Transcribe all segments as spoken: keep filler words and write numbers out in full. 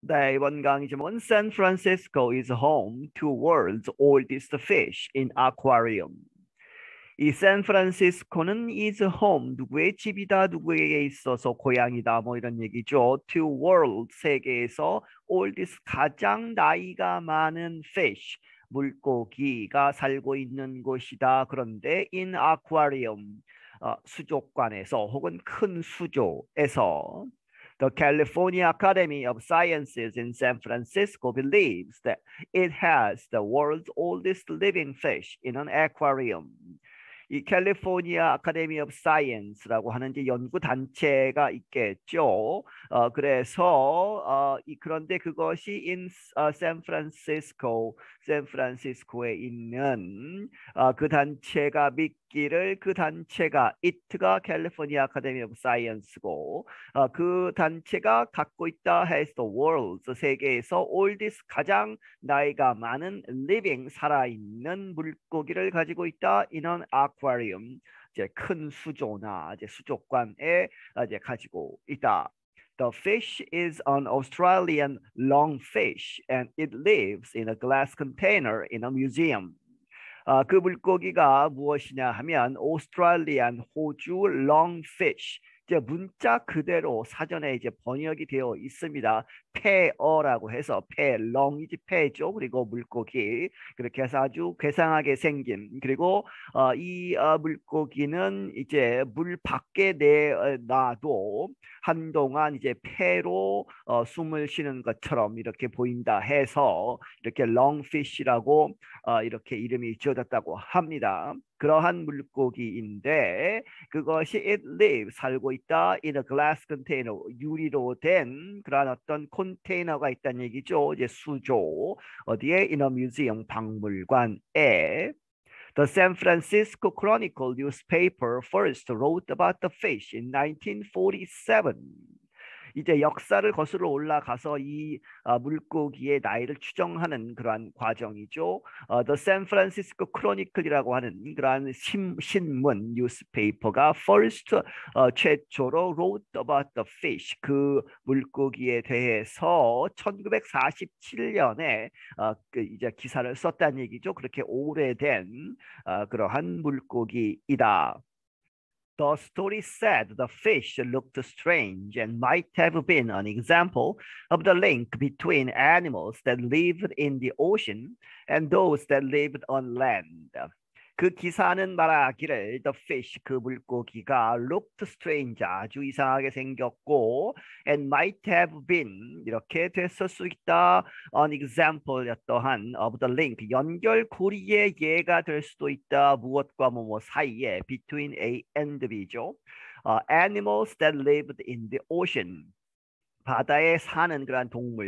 네, 이번 강의 제목은 San Francisco is home to world's oldest fish in aquarium. 이 샌프란시스코는 is home, 누구의 집이다, 누구에게 있어서 고향이다, 뭐 이런 얘기죠. To world, 세계에서 oldest, 가장 나이가 많은 fish, 물고기가 살고 있는 곳이다. 그런데 in aquarium, 어, 수족관에서 혹은 큰 수조에서 The California Academy of Sciences in San Francisco believes that it has the world's oldest living fish in an aquarium. 이 캘리포니아 아카데미 오브 사이언스라고 하는 이제 연구 단체가 있겠죠. 어, 그래서 어, 이, 그런데 그것이 in 어, 샌프란시스코, 샌프란시스코에 있는 어, 그 단체가 믿기를 그 단체가 it가 캘리포니아 아카데미 오브 사이언스고 어, 그 단체가 갖고 있다 has the world's 세계에서 oldest 가장 나이가 많은 living 살아있는 물고기를 가지고 있다 in an aquarium 이제 큰 수조나 이제 수족관에 이제 가지고 있다. The fish is an Australian longfish and it lives in a glass container in a museum. 아, 그 물고기가 무엇이냐 하면 오스트랄리안 호주 longfish. 이제 문자 그대로 사전에 이제 번역이 되어 있습니다. 폐어라고 해서 폐, 렁이지 폐죠. 그리고 물고기 그렇게 해서 아주 괴상하게 생긴 그리고 어, 이 어, 물고기는 이제 물 밖에 내놔도 한동안 이제 폐로 어, 숨을 쉬는 것처럼 이렇게 보인다 해서 이렇게 렁피쉬라고 어, 이렇게 이름이 지어졌다고 합니다. 그러한 물고기인데 그것이 it lives 살고 있다 in a glass container 유리로 된 그러한 어떤 컨테이너가 있다는 얘기죠. 이제 수조 어디에 in a museum 박물관에 The San Francisco Chronicle newspaper first wrote about the fish in nineteen forty-seven. 이제 역사를 거슬러 올라가서 이 어, 물고기의 나이를 추정하는 그러한 과정이죠. 어, The San Francisco Chronicle이라고 하는 그러한 신, 신문 뉴스페이퍼가 first 어, 최초로 wrote about the fish 그 물고기에 대해서 천구백사십칠 년에 어, 그 이제 기사를 썼다는 얘기죠. 그렇게 오래된 어, 그러한 물고기이다. The story said the fish looked strange and might have been an example of the link between animals that lived in the ocean and those that lived on land. 그 기사는 말하기를 the fish 그 물고기가 looked strange 아주 이상하게 생겼고 and might have been 이렇게 됐을 수 있다 an example 어떠한 of the link 연결고리의 예가 될 수도 있다 무엇과 뭐뭐 사이에 between A and B죠. Uh, animals that lived in the ocean 바다에 사는 그런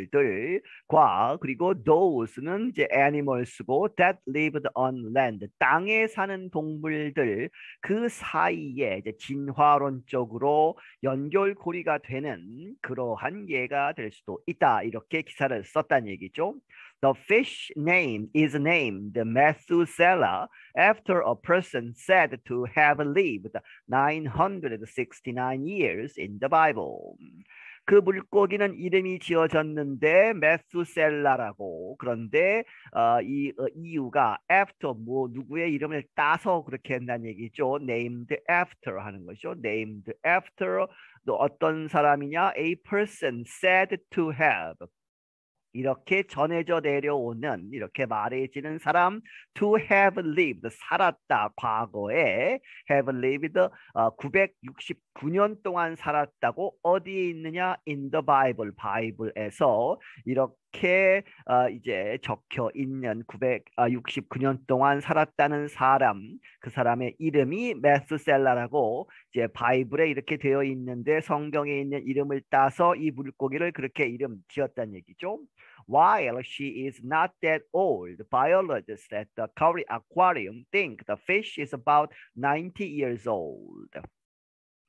동물들과 그리고 those는 이제 animals고 that lived on land 땅에 사는 동물들 그 사이에 이제 진화론적으로 연결고리가 되는 그러한 예가 될 수도 있다 이렇게 기사를 썼다는 얘기죠. The fish name is named Methuselah after a person said to have lived nine hundred sixty-nine years in the Bible. 그 물고기는 이름이 지어졌는데 메수셀라라고 그런데 어, 이 어, 이유가 after 뭐 누구의 이름을 따서 그렇게 한다는 얘기죠. named after 하는 것이죠. named after 또 어떤 사람이냐 a person said to have 이렇게 전해져 내려오는 이렇게 말해지는 사람 to have lived 살았다 과거에 have lived 어, 구백육십구 년 동안 살았다고 어디에 있느냐 in the Bible 바이블에서 이렇게 어, 이제 적혀 있는 구백육십구 년 동안 살았다는 사람 그 사람의 이름이 메스셀라라고 이제 바이블에 이렇게 되어 있는데 성경에 있는 이름을 따서 이 물고기를 그렇게 이름 지었다는 얘기죠. While she is not that old, biologists at the Curry Aquarium think the fish is about ninety years old.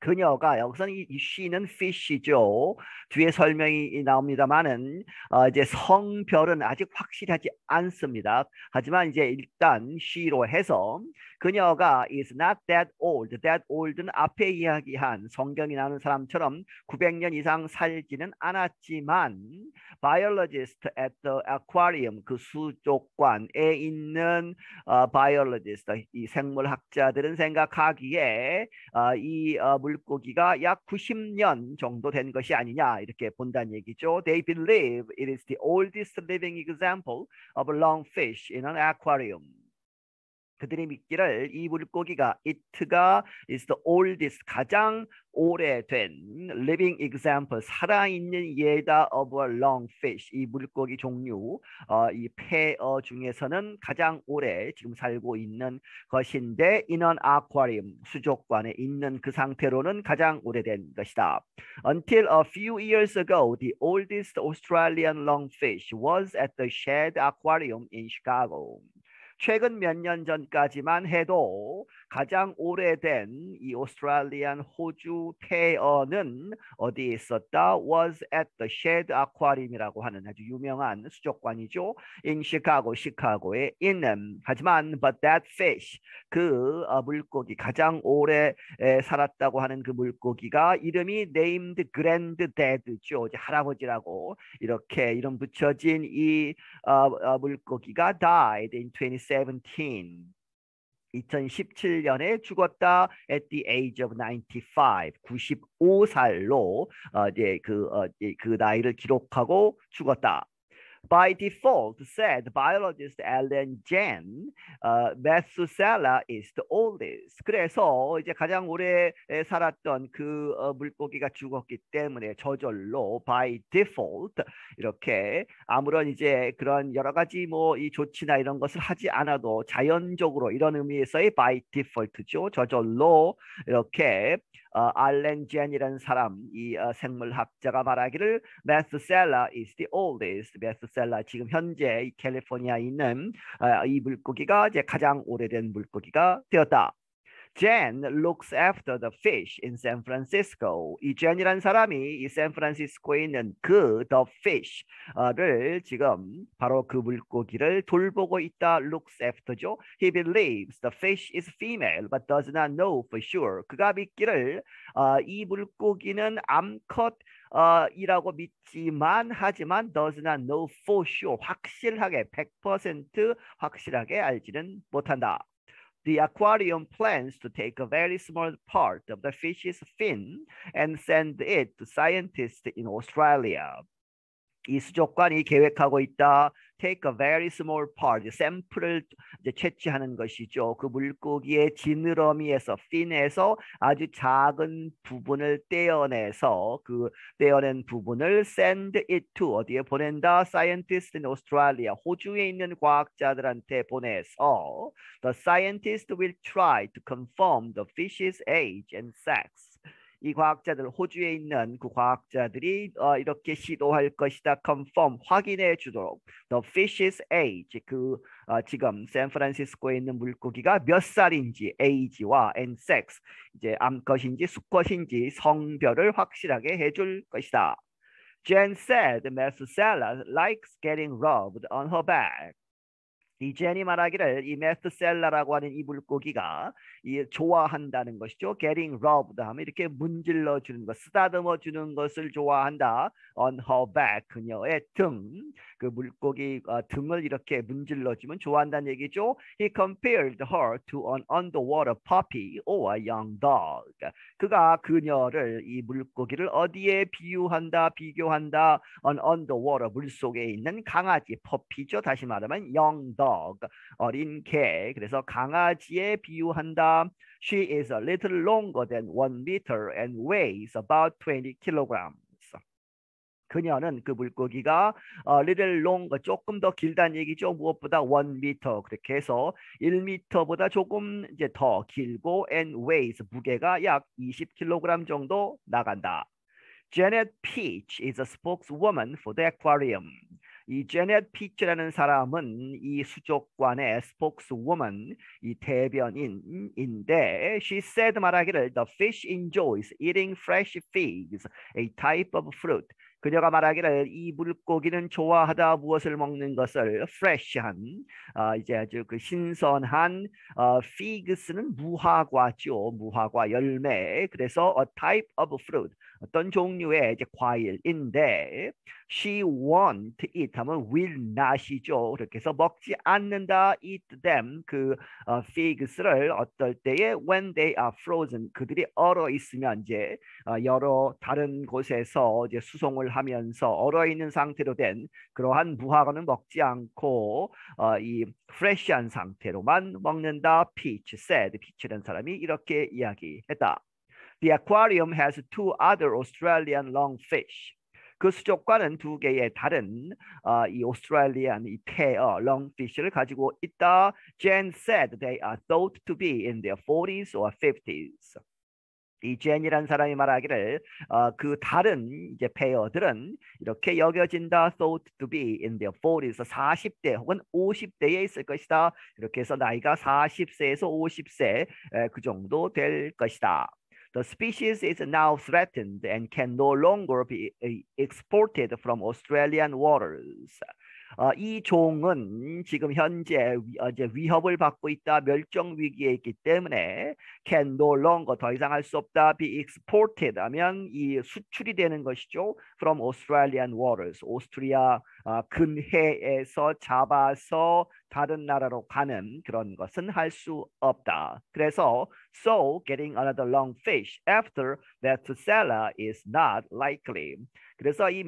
그녀가 여기서는 이 she는 fish죠. 뒤에 설명이 나옵니다만은 어, 이제 성별은 아직 확실하지 않습니다. 하지만 이제 일단 she로 해서 그녀가 is not that old. that old는 앞에 이야기한 성경이 나오는 사람처럼 구백 년 이상 살지는 않았지만 biologist at the aquarium 그 수족관에 있는 어, biologist 이 생물학자들은 생각하기에 어, 이 어, 물고기가 약 구십 년 정도 된 것이 아니냐 이렇게 본다는 얘기죠. They believe it is the oldest living example of a lungfish in an aquarium. 그들이 믿기를 이 물고기가 it가 is the oldest 가장 오래된 living example 살아있는 예다 of a lungfish 이 물고기 종류 어, 이 폐어 중에서는 가장 오래 지금 살고 있는 것인데 in an aquarium 수족관에 있는 그 상태로는 가장 오래된 것이다. Until a few years ago, the oldest Australian lungfish was at the Shedd Aquarium in Chicago. 최근 몇 년 전까지만 해도 가장 오래된 이 오스트랄리안 호주 폐어는 어디에 있었다? was at the Shedd Aquarium이라고 하는 아주 유명한 수족관이죠. in Chicago, 시카고에 있는. 하지만 but that fish, 그 어, 물고기 가장 오래 에, 살았다고 하는 그 물고기가 이름이 named granddad죠. 이제 할아버지라고 이렇게 이름 붙여진 이 어, 어, 물고기가 died in twenty seventeen. 이천십칠 년에 죽었다 at the age of ninety-five. 구십오 살로 어, 이제 그, 어, 그 나이를 기록하고 죽었다. By default, said biologist Ellen Jen, uh, Methuselah is the oldest. 그래서 이제 가장 오래 살았던 그 어, 물고기가 죽었기 때문에 저절로 by default 이렇게 아무런 이제 그런 여러 가지 뭐 이 조치나 이런 것을 하지 않아도 자연적으로 이런 의미에서의 by default죠. 저절로 이렇게 어, 알렌 젠이라는 사람, 이 어, 생물학자가 말하기를 Methuselah is the oldest. 메스셀라 지금 현재 이 캘리포니아에 있는 어, 이 물고기가 이제 가장 오래된 물고기가 되었다. Jen looks after the fish in San Francisco. 이 Jen이라는 사람이 이 샌프란시스코에 있는 그 the fish를 지금 바로 그 물고기를 돌보고 있다. looks after죠. He believes the fish is female but does not know for sure. 그가 믿기를 어, 이 물고기는 암컷 어, 이라고 믿지만 하지만 does not know for sure. 확실하게 백 퍼센트 확실하게 알지는 못한다. The aquarium plans to take a very small part of the fish's fin and send it to scientists in Australia. 이 수족관이 계획하고 있다. Take a very small part, 샘플을 이제 채취하는 것이죠. 그 물고기의 지느러미에서, fin에서 아주 작은 부분을 떼어내서 그 떼어낸 부분을 send it to 어디에 보낸다? Scientists in Australia, 호주에 있는 과학자들한테 보내서 the scientist will try to confirm the fish's age and sex. 이 과학자들 호주에 있는 그 과학자들이 어, 이렇게 시도할 것이다. confirm 확인해 주도록 the fish's age 그 어, 지금 샌프란시스코에 있는 물고기가 몇 살인지 age와 and sex 이제 암컷인지 수컷인지 성별을 확실하게 해줄 것이다. Jen said Methuselah likes getting rubbed on her back. 이 제니 말하기를 이 메스셀라라고 하는 이 물고기가 이 좋아한다는 것이죠. getting rubbed 하면 이렇게 문질러 주는 것, 쓰다듬어 주는 것을 좋아한다. on her back 그녀의 등, 그 물고기 어, 등을 이렇게 문질러 주면 좋아한다는 얘기죠. He compared her to an underwater puppy or a young dog. 그가 그녀를 이 물고기를 어디에 비유한다, 비교한다. on underwater 물속에 있는 강아지, 퍼피죠. 다시 말하면 young dog. 어린 개. 그래서 강아지에 비유한다. She is a little longer than one meter and weighs about twenty kilograms. 그녀는 그 물고기가 어, little longer 조금 더 길다는 얘기죠. 무엇보다 one meter 그렇게 해서 일 미터보다 조금 이제 더 길고 and weighs 무게가 약 이십 킬로그램 정도 나간다. Janet Peach is a spokeswoman for the aquarium. 이 제넷 피츠라는 사람은 이 수족관의 spokeswoman, 이 대변인인데 she said 말하기를 the fish enjoys eating fresh figs, a type of fruit. 그녀가 말하기를 이 물고기는 좋아하다 무엇을 먹는 것을 fresh한 어, 이제 아주 그 신선한 어, figs는 무화과죠. 무화과 열매. 그래서 a type of fruit 어떤 종류의 이제 과일인데 she won't eat 하면 will not이죠. 그렇게 해서 먹지 않는다 eat them 그 어, figs를 어떨 때에 when they are frozen 그들이 얼어 있으면 이제 어, 여러 다른 곳에서 이제 수송을 하면서 얼어 있는 상태로 된 그러한 무화과는 먹지 않고 어, 이 프레시한 상태로만 먹는다. Peach said. 피치라는 사람이 이렇게 이야기했다. The aquarium has two other Australian longfish. 그 수족관은 두 개의 다른 어, 이 오스트레일리안 이 페어 longfish를 가지고 있다. Jen said they are thought to be in their forties or fifties. 이 젠이라는 사람이 말하기를 어, 그 다른 이제 페어들은 이렇게 여겨진다. thought to be in their forties 사십 대 혹은 오십 대에 있을 것이다. 이렇게 해서 나이가 사십 세에서 오십 세 그 정도 될 것이다. The species is now threatened and can no longer be exported from Australian waters. 어, 이 종은 지금 현재 위, 어, 이제 위협을 받고 있다. 멸종 위기에 있기 때문에 can no longer 더 이상 할 수 없다. be exported 하면 이 수출이 되는 것이죠. from Australian waters. 오스트리아 어, 근해에서 잡아서 다른 나라로 가는 그런 것은 할 수 없다. 그래서 so getting another long fish after Methuselah is not likely. 그래서 이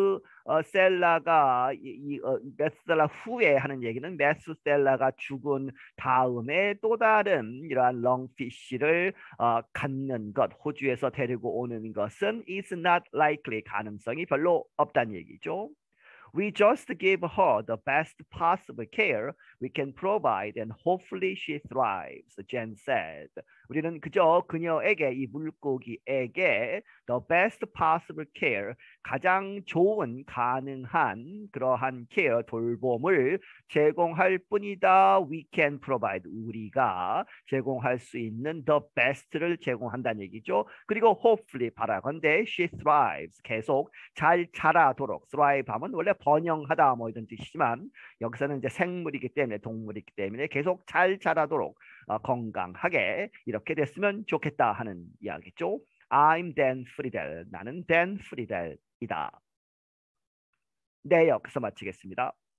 메스셀라가 이, 이 어, 메스셀라 후에 하는 얘기는 메스셀라가 죽은 다음에 또 다른 이러한 롱피쉬를 어, 갖는 것, 호주에서 데리고 오는 것은 is not likely 가능성이 별로 없다는 얘기죠. We just give her the best possible care we can provide and hopefully she thrives, Jen said. 우리는 그저 그녀에게 이 물고기에게 the best possible care 가장 좋은 가능한 그러한 care 돌봄을 제공할 뿐이다. We can provide 우리가 제공할 수 있는 the best를 제공한다는 얘기죠. 그리고 hopefully 바라건대 she thrives 계속 잘 자라도록 thrive 하면 원래 번영하다 뭐 이런 뜻이지만 여기서는 이제 생물이기 때문에 동물이기 때문에 계속 잘 자라도록 어, 건강하게 이렇게 됐으면 좋겠다 하는 이야기죠. I'm Dan Friedel. 나는 Dan Friedel이다. 네, 여기서 마치겠습니다.